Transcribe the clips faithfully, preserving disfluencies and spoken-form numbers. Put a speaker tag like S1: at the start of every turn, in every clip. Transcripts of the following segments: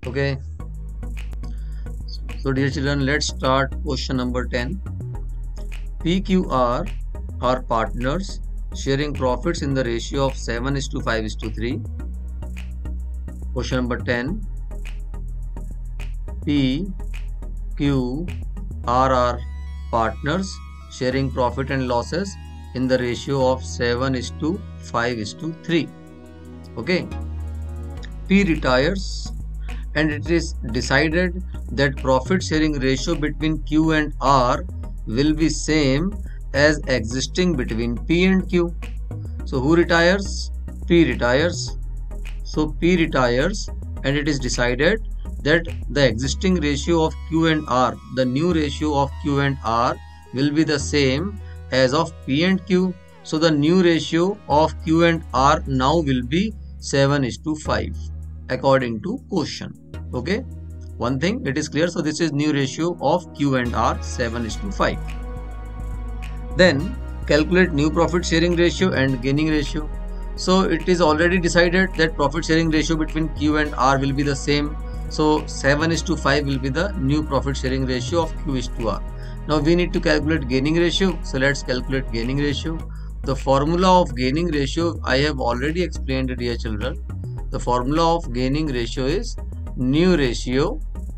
S1: Okay, so dear children, let's start question number ten. P Q R are partners sharing profits in the ratio of seven is to five is to three. Question number ten. P Q R are partners sharing profit and losses in the ratio of seven is to five is to three. Okay. P retires and it is decided that profit sharing ratio between Q and R will be same as existing between P and Q. So who retires? P retires. So P retires and it is decided that the existing ratio of Q and R, the new ratio of Q and R will be the same as of P and Q. So the new ratio of Q and R now will be seven is to five according to question. Okay, one thing it is clear. So this is new ratio of Q and R, seven is to five. Then calculate new profit sharing ratio and gaining ratio. So it is already decided that profit sharing ratio between Q and R will be the same. So seven is to five will be the new profit sharing ratio of Q is to R. Now we need to calculate gaining ratio. So let's calculate gaining ratio. The formula of gaining ratio I have already explained it here, children. The formula of gaining ratio is new ratio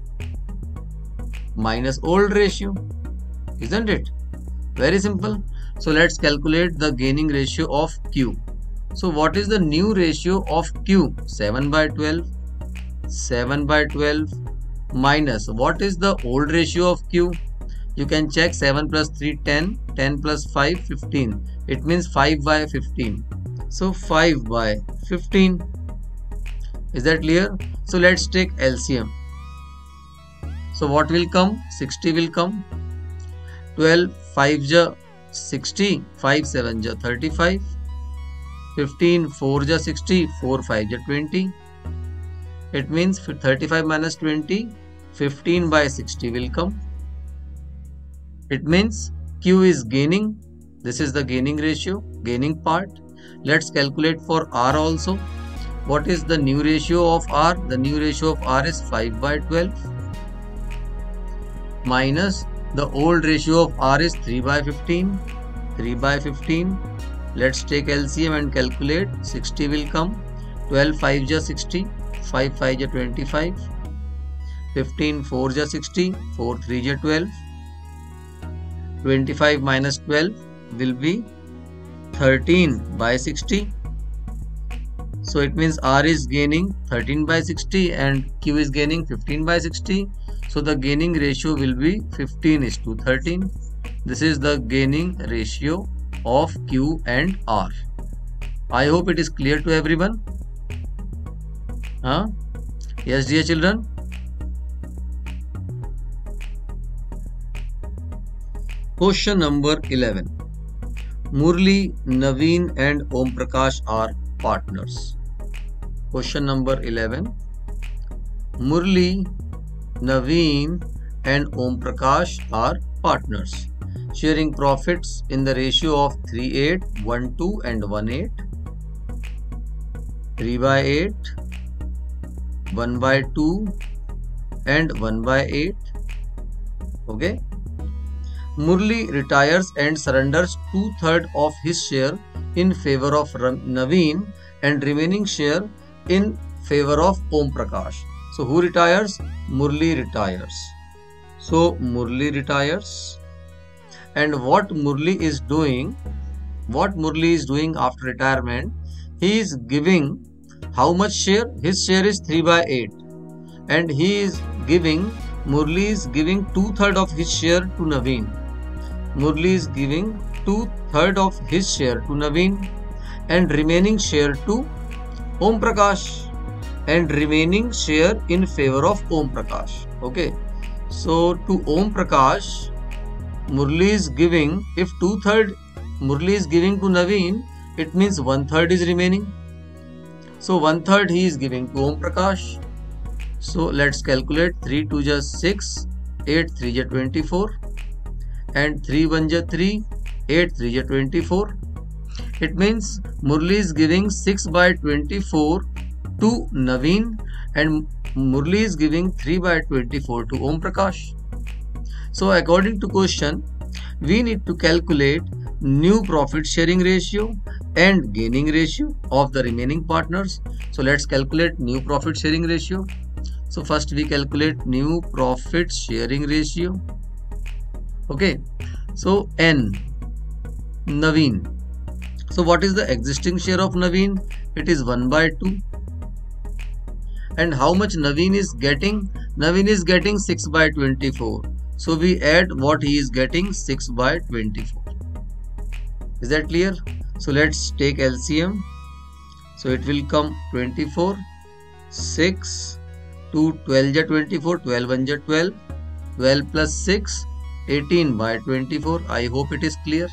S1: minus old ratio, isn't it? Very simple. So let's calculate the gaining ratio of Q. So what is the new ratio of Q? seven by twelve. seven by twelve minus what is the old ratio of Q? You can check seven plus three, ten. ten plus five, fifteen. It means five by fifteen. So five by fifteen. Is that clear? So let's take L C M. So what will come? sixty will come. twelve, five ja sixty, five seven ja thirty-five. fifteen, four ja sixty, four five ja twenty. It means thirty-five minus twenty, fifteen by sixty will come. It means Q is gaining. This is the gaining ratio, gaining part. Let's calculate for R also. What is the new ratio of R? The new ratio of R is five by twelve minus the old ratio of R is three by fifteen. three by fifteen. Let's take L C M and calculate. sixty will come. twelve, five ja sixty. five five ja twenty-five. fifteen, four ja sixty. four three ja twelve. twenty-five minus twelve will be thirteen by sixty. So it means R is gaining thirteen by sixty and Q is gaining fifteen by sixty. So the gaining ratio will be fifteen is to thirteen. This is the gaining ratio of Q and R. I hope it is clear to everyone. Huh? Yes, dear children. Question number eleven. Murli, Naveen and Om Prakash are partners. Question number eleven. Murli, Naveen and Om Prakash are partners, sharing profits in the ratio of three eight, one two and one eight, three by eight, one by two and one by eight. Okay. Murli retires and surrenders two-thirds of his share in favor of Naveen and remaining share in favor of Om Prakash. So who retires? Murli retires. So Murli retires. And what Murli is doing, what Murli is doing after retirement, he is giving how much share? His share is three by eight. And he is giving, Murli is giving two-thirds of his share to Naveen. Murli is giving two-thirds of his share to Naveen and remaining share to Om Prakash and remaining share in favor of Om Prakash. Okay. So to Om Prakash, Murli is giving, if two-thirds Murli is giving to Naveen, it means one-third is remaining. So one-third he is giving to Om Prakash. So let's calculate. three two ja six, eight three ja twenty-four. And three one ja three, eight three ja twenty-four. It means Murli is giving six by twenty-four to Naveen and Murli is giving three by twenty-four to Om Prakash. So according to question, we need to calculate new profit sharing ratio and gaining ratio of the remaining partners. So let's calculate new profit sharing ratio. So first we calculate new profit sharing ratio. Okay, so N, Naveen. So what is the existing share of Naveen? It is one by two. And how much Naveen is getting? Naveen is getting six by twenty-four. So we add what he is getting, six by twenty-four. Is that clear? So let's take L C M. So it will come twenty-four, six, two, twelve ja twenty-four, twelve one ja twelve, twelve plus six, eighteen by twenty-four. I hope it is clear.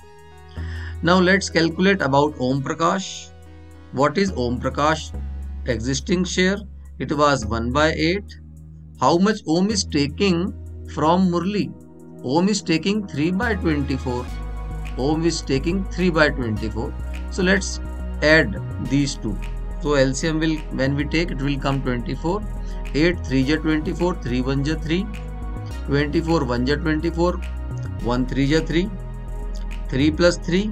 S1: Now let's calculate about Om Prakash. What is Om Prakash existing share? It was one by eight. How much Om is taking from Murli? Om is taking three by twenty-four. Om is taking three by twenty-four. So let's add these two. So L C M will, when we take, it will come twenty-four. eight three ja twenty-four, three one ja three, twenty-four one ja twenty-four, one three ja three, three plus three,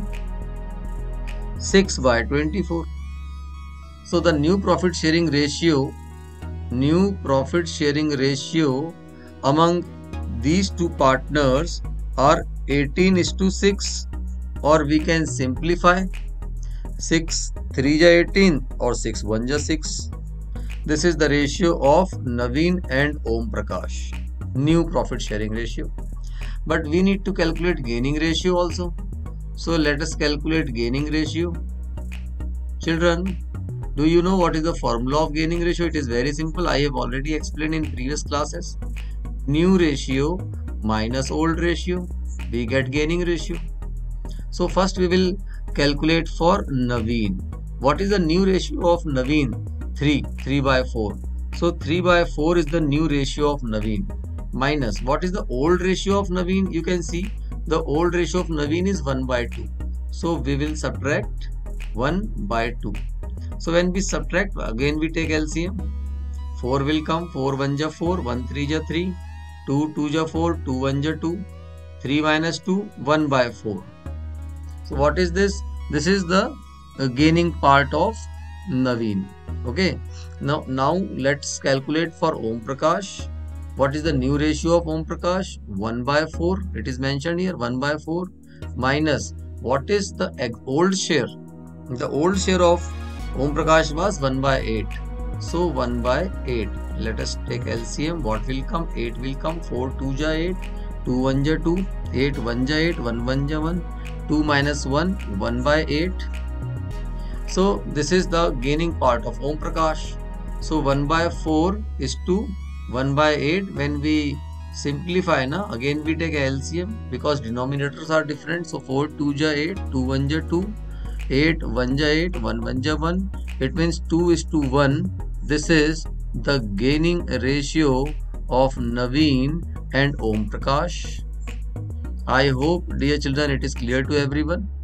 S1: six by twenty-four. So the new profit sharing ratio, new profit sharing ratio among these two partners are eighteen is to six, or we can simplify six three ja eighteen or six one ja six. This is the ratio of Naveen and Om Prakash, new profit sharing ratio. But we need to calculate gaining ratio also. So let us calculate gaining ratio. Children, do you know what is the formula of gaining ratio? It is very simple. I have already explained in previous classes. New ratio minus old ratio, we get gaining ratio. So first we will calculate for Naveen. What is the new ratio of Naveen? three, three by four. So three by four is the new ratio of Naveen. Minus, what is the old ratio of Naveen? You can see the old ratio of Naveen is one by two. So we will subtract one by two. So when we subtract, again we take L C M. four will come, four one ja four, one three ja three, two two ja four, two one ja two, three minus two, one by four. So what is this? This is the uh, gaining part of Naveen. Okay. Now, now let's calculate for Om Prakash. What is the new ratio of Om Prakash? one by four. It is mentioned here, one by four. Minus, what is the old share? The old share of Om Prakash was one by eight. So one by eight. Let us take L C M. What will come? eight will come. four two ja eight. two one ja two. eight one ja eight. one one ja one. two minus one. one by eight. So this is the gaining part of Om Prakash. So one by four is to one by eight. When we simplify, na, again we take a L C M because denominators are different. So four two ja eight. two one ja two. eight one ja eight. one one ja one. It means two is to one. This is the gaining ratio of Naveen and Om Prakash. I hope, dear children, it is clear to everyone.